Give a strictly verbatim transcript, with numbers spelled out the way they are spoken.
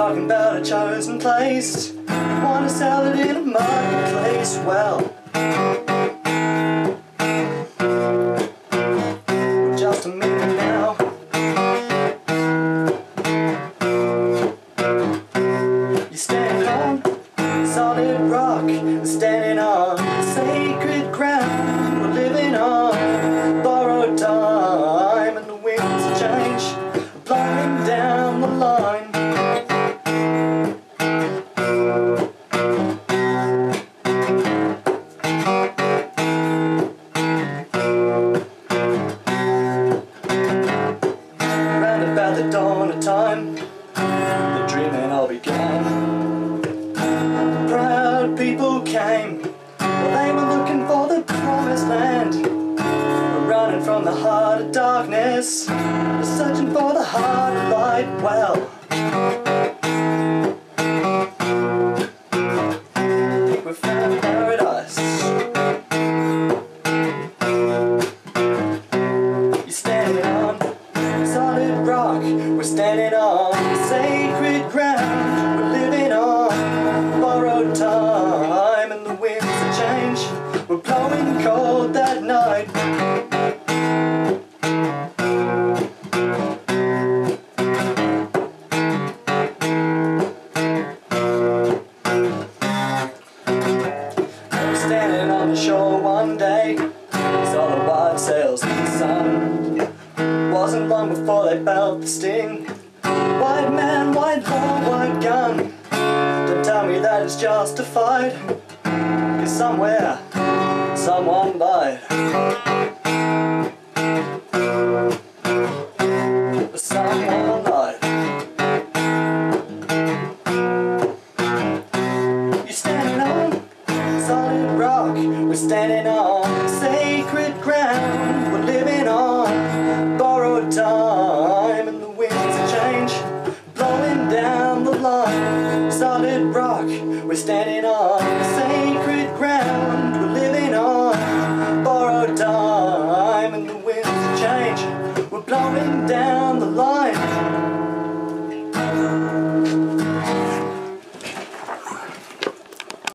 talking about a chosen place. Wanna sell it in a marketplace. Well, just a minute now. You're standing on solid rock, standing on sacred ground. We're living on borrowed time, and the winds of change are blowing down the line. Round about the dawn of time, the dreaming all began. Proud people came, well, they were looking for the promised land. We're running from the heart of darkness, we're searching for the heart of light. Well, I think we found paradise. You're standing on solid rock, we're standing on sacred ground. We're living on borrowed time, and the winds of change were blowing cold that night. We're standing on the shore one day, saw the white sails in the sun. Wasn't long before they felt the sting. White man, white law, white gun. Don't tell me that it's justified, 'cause somewhere, someone lied. Someone lied. You're standing on solid rock, we're standing on sacred ground. We're living on borrowed time, and the winds of change blowing down the line. Solid rock, we're standing on sacred ground. We're living on borrowed time, and the winds of change we're blowing down